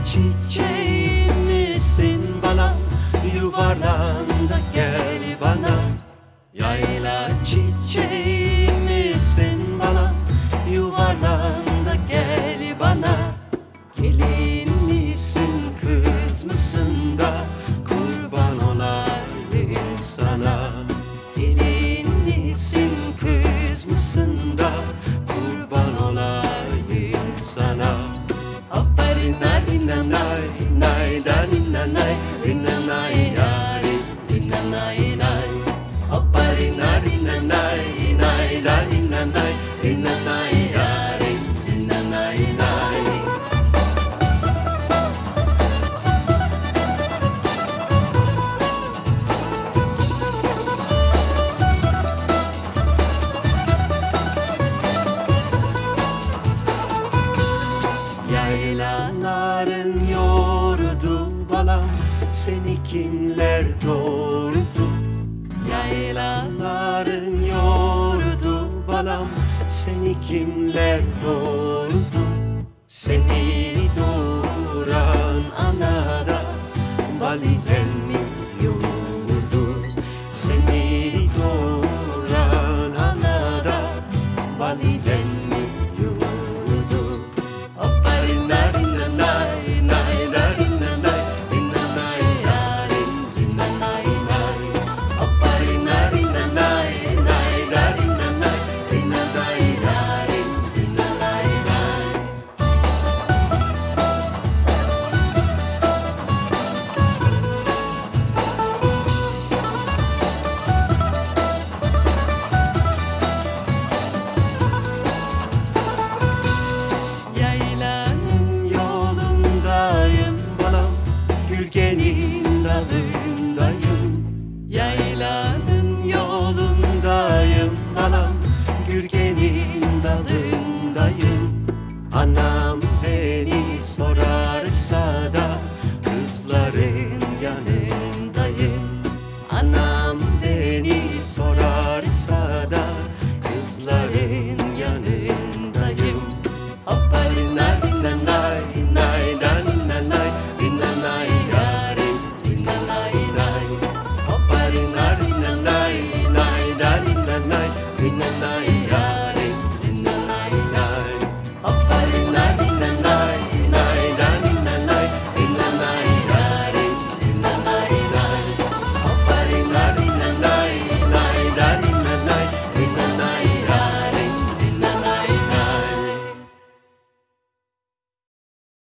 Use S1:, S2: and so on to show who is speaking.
S1: çiçeğim misin bana? Yuvarlan da gel bana. Yayla çiçeğim misin bana? Yuvarlan da gel bana. Gelin misin kız mısın da kurban olayım sana. Gelin misin kız mısın da kurban olayım sana. Aparina rina nay nay da rina nay rina nay yari rina nay nay. Aparina rina nay nay da rina nay rina nay yari rina nay nay. Yaylaların yoğurdu balam, seni kimler doğurdu? Yaylaların yoğurdu balam, seni kimler doğurdu? Seni doğuran anada bal ile